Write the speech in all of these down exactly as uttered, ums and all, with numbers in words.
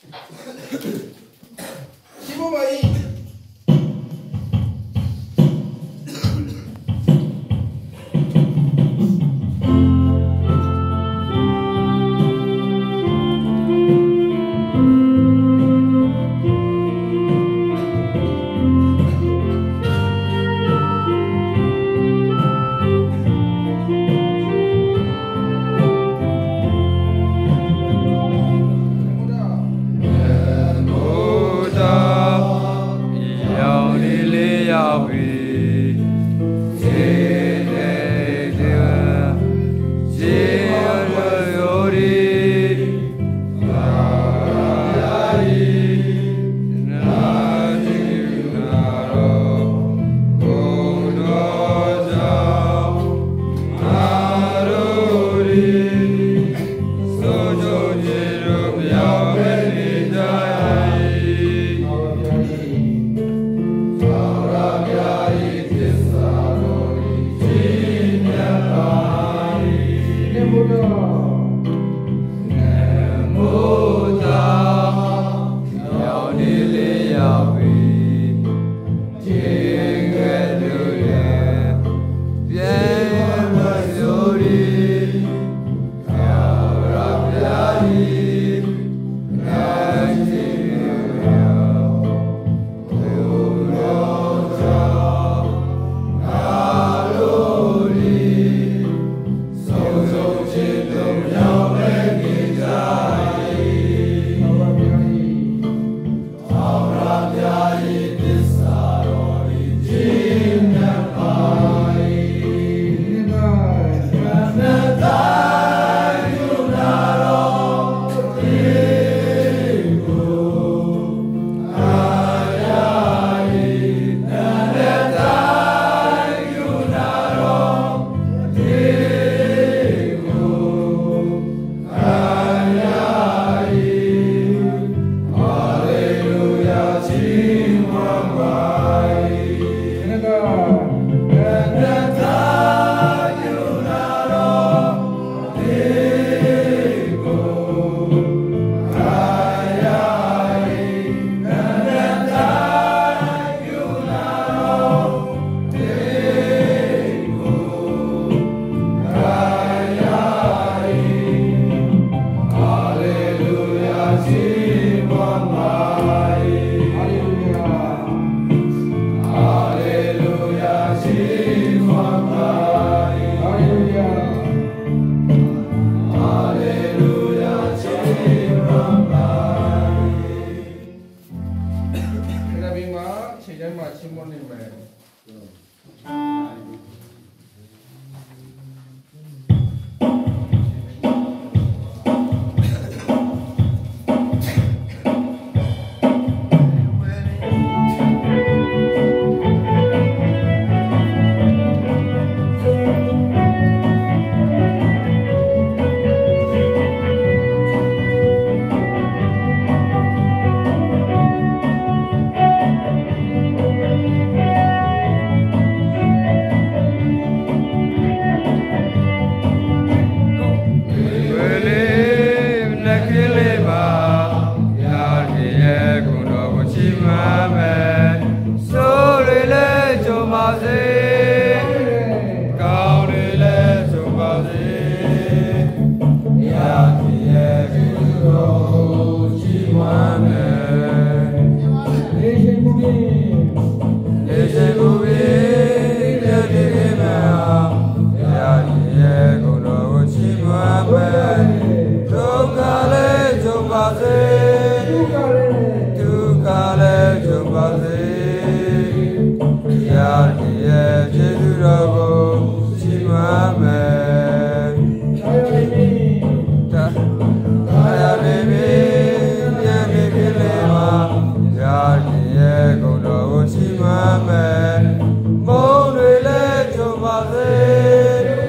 십오 번이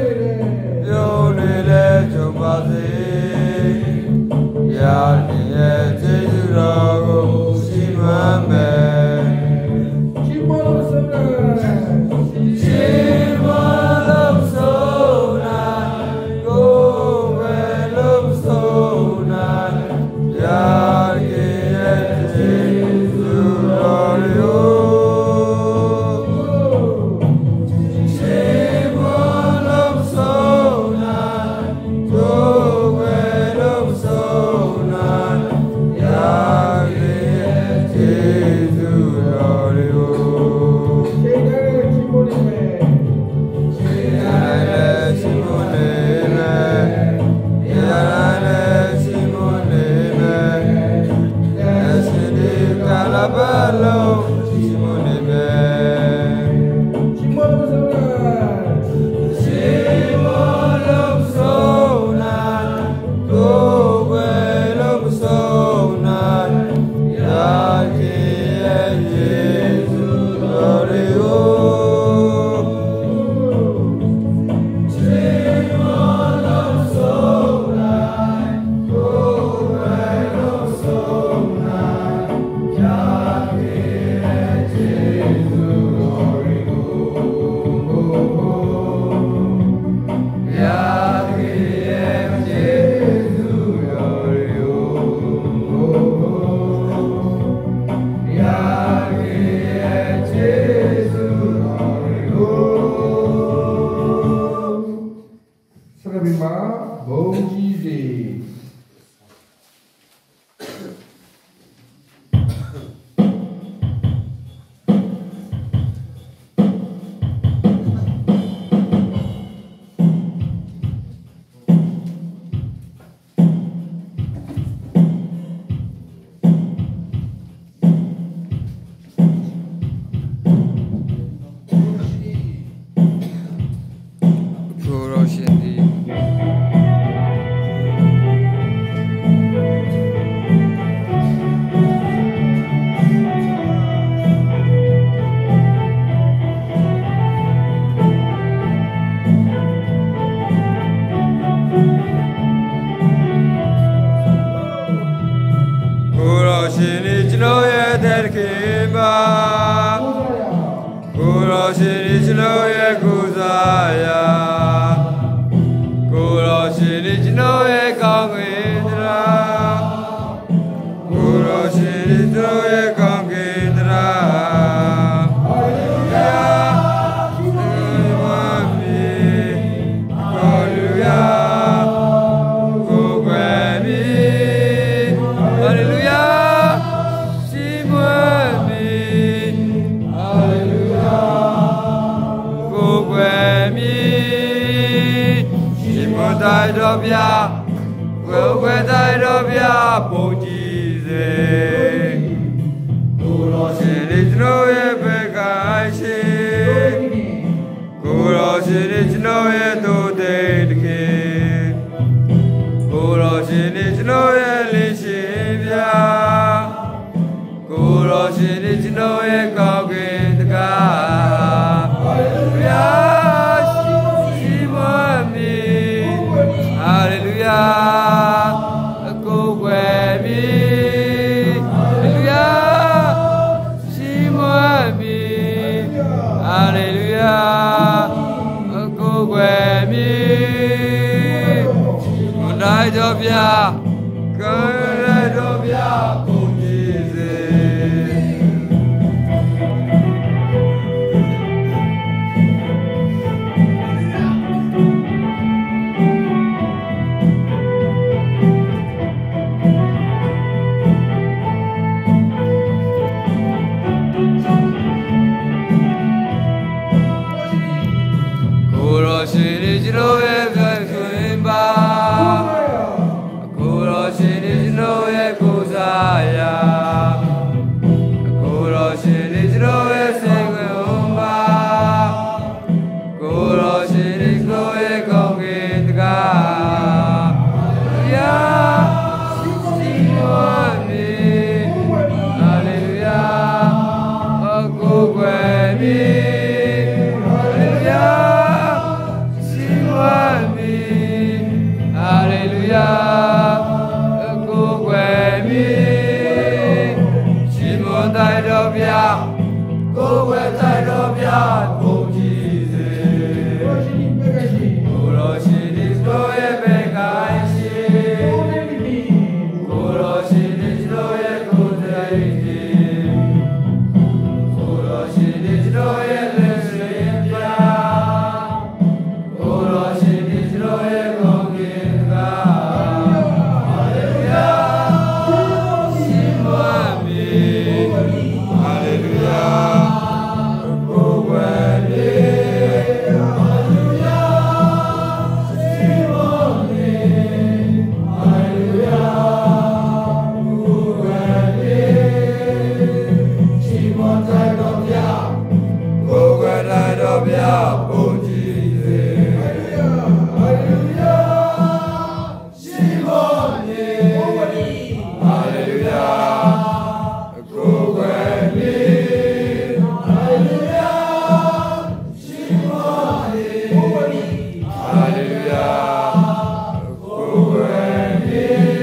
Yeah. ရှင်ဤကျွန်တော်ရဲ့တဲ့ခင်ပါကိုတော်ရှင်ဤကျွန်တော်ရဲ့ကိုးစားရာကိုတော်ရှင်ဤကျွန်တော်ရဲ့ကောင်းကင်တရားကိုတော်ရှင်ဤကျွန်တော်ရဲ့ကောင်းကင်တရားဟာလေလုယာဟာလေလုယာကိုယ်ွယ်ပြီဟာလေလုယာရှိမွေးပြီဟာလေလုယာကိုယ်ွယ်ပြီရှိမွေးတိုင်းတော်ဗျာကိုယ်ွယ်တိုင်းတော်ဗျာပုံကြည်စေကိုတော်ရှင်ဤကျွန်တော်ရဲ့ဘက်ကရှိကိုတော်ရှင်ဤကျွန်တော်ရဲ့တို့တဲ့တခင်ကိုတော်ရှင်ဤကျွန်တော်ရဲ့လေးရှင်ဗျာကိုတော်ရှင်ဤကျွန်တော်ရဲ့ကောင်းကင်တကားဟာလေလုယာရှိမမီဟာလေလုယာကိုယ်ွယ်ပြီဟာလေလုယာရှိမမီဟာလေလုယာကိုယ်ွယ်ပြီမနိုင်တော့ဗျာကိုယ်ရတော့ဗျာကိုကြည်စေကိုတော်ရှင်ဤကျွန်တော်ရဲ့ဘက်ခွင်ပါကိုတော်ရှင်ဤကျွန်တော်ရဲ့ကိုးစားရာကိုတော်ရှင်ဤကျွန်တော်ရဲ့စေခွင်ပါကိုတော်ရှင်ဤကျွန်တော်ရဲ့ကောင်းကင်တကားယာစီမွန်မီဟာလေလုယာကိုယ်ွယ်ပြီဟာလေလုယာရှိမမီဟာလေလုယာကိုယ်ွယ်ပြီရှိမတိုင်းတော်ဗျာကိုယ်ွယ်တိုင်းတော်ဗျာကိုကြည်စေကိုတော်ရှင်ဤတော်ရဲ့ဘက်ကရှိကိုတော်ရှင်ဤတော်ရဲ့ကိုယ်တိုင်ရှိကိုတော်ရှင်ဤတော်ရဲ့လက်ရှင်ဗျာကိုတော်ရှင်ဤတော်ရဲ့ကောင်းကင်တကားဟာလေလုယာရှိမမီဟာလေလုယာကိုယ်ွယ်ပြီဟာလေလုယာရှိမမီဟာလေလုယာကိုယ်ွယ်ပြီရှိမတိုင်းတော်ဗျာကိုယ်ွယ်တိုင်းတော်ဗျာပုံကြည်စေဟာလေလုယာရှိမမီဟာလေလုယာကိုယ်ွယ်ပြီဟာလေလုယာရှိမမီဟာလေလုယာကိုယ်ွယ်ပြီ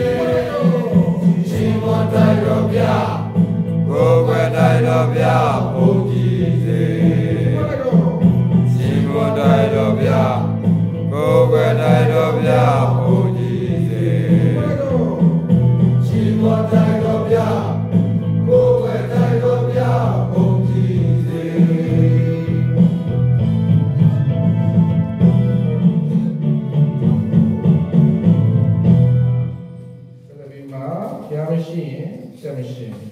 ရှိမတိုင်းတော်ဗျာကိုယ်ွယ်တိုင်းတော်ဗျာပုံကြည်စေရှိမတိုင်းတော်ဗျာကိုယ်ွယ်တိုင်းတော်ဗျာပုံကြည်စေရှိမတိုင်းတော်ဗျာကိုယ်ွယ်တိုင်းတော်ဗျာပုံကြည်စေဆက်ပြီးမှဘုရားမရှိရင်ဆက်မရှိရင်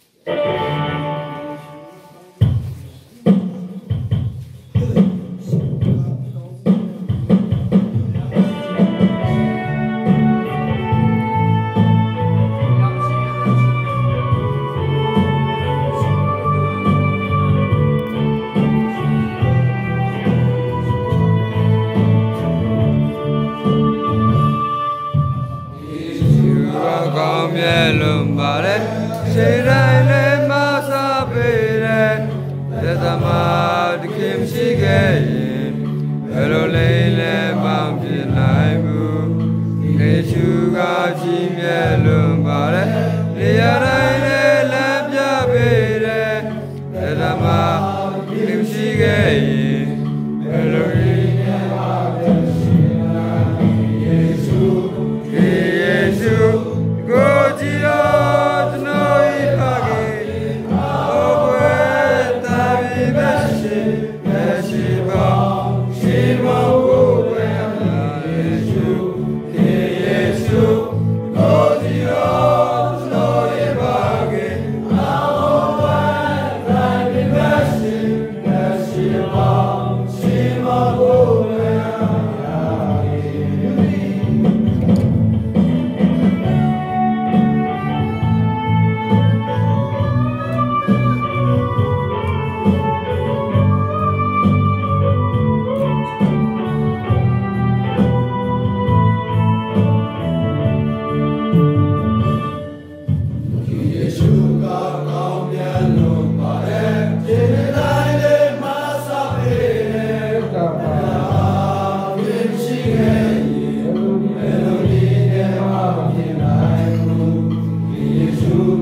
ကောင်းမြတ်လွန်ပါလေရှိတိုင်းလည်းမဆာပေတဲ့သတ္တမတခင်မရှိခဲ့ရင်ဘယ်လိုလဲလဲမှမဖြစ်နိုင်ဘူးယေရှုကကြီးမြတ်လွန်ပါလေနေရာတိုင်း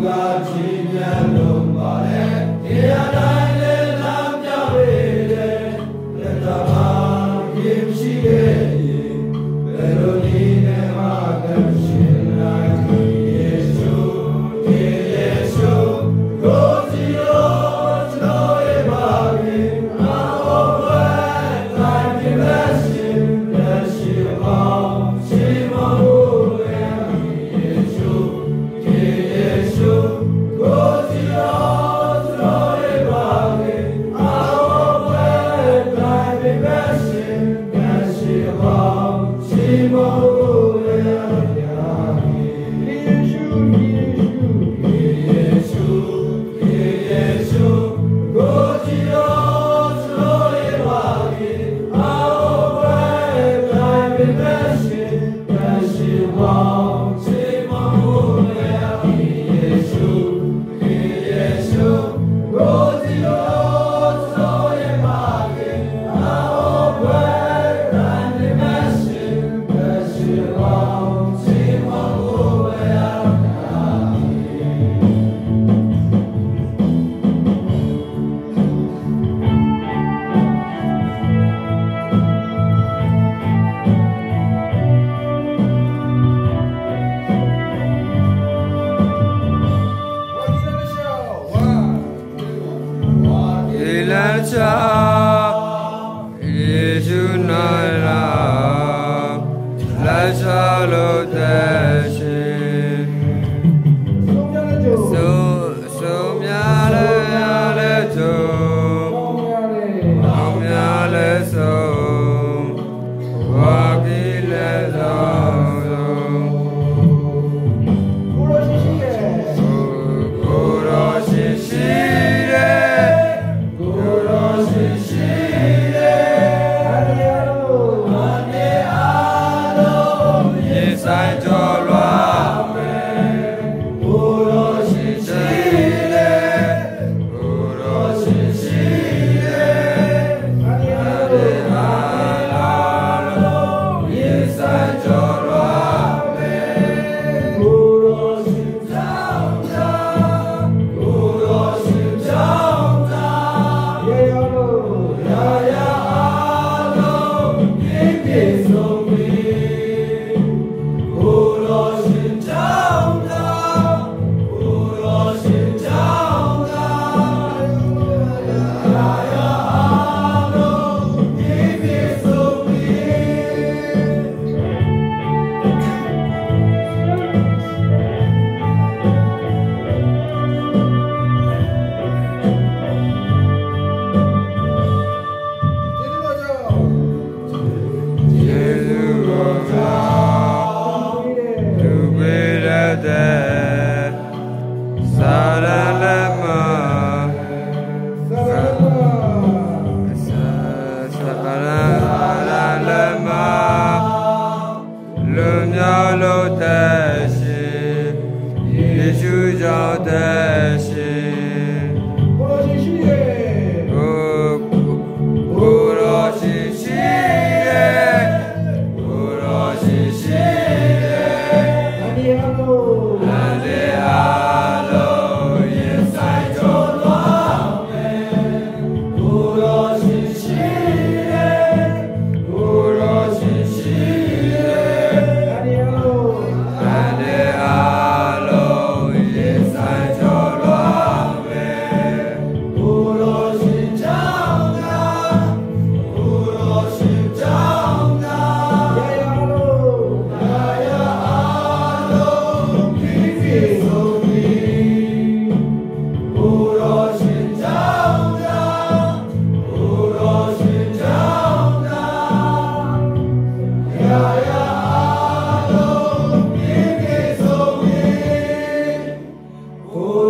Oh